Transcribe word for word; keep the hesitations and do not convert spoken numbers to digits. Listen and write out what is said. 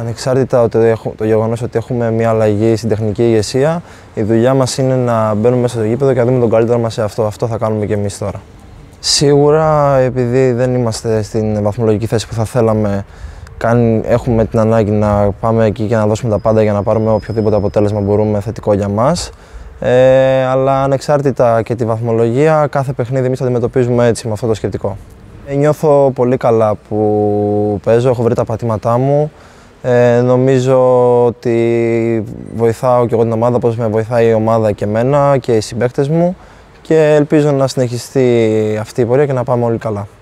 Ανεξάρτητα το, το γεγονός ότι έχουμε μια αλλαγή στην τεχνική ηγεσία, η δουλειά μας είναι να μπαίνουμε μέσα στο γήπεδο και να δούμε τον καλύτερο μας σε αυτό. Αυτό θα κάνουμε και εμείς τώρα. Σίγουρα, επειδή δεν είμαστε στην βαθμολογική θέση που θα θέλαμε, έχουμε την ανάγκη να πάμε εκεί και να δώσουμε τα πάντα για να πάρουμε οποιοδήποτε αποτέλεσμα μπορούμε θετικό για μας. Ε, αλλά ανεξάρτητα και τη βαθμολογία, κάθε παιχνίδι εμείς το αντιμετωπίζουμε έτσι, με αυτό το σκεπτικό. Ε, νιώθω πολύ καλά που παίζω, έχω βρει τα πατήματά μου. Ε, νομίζω ότι βοηθάω και εγώ την ομάδα, όπως με βοηθάει η ομάδα και εμένα και οι συμπαίκτες μου, και ελπίζω να συνεχιστεί αυτή η πορεία και να πάμε όλοι καλά.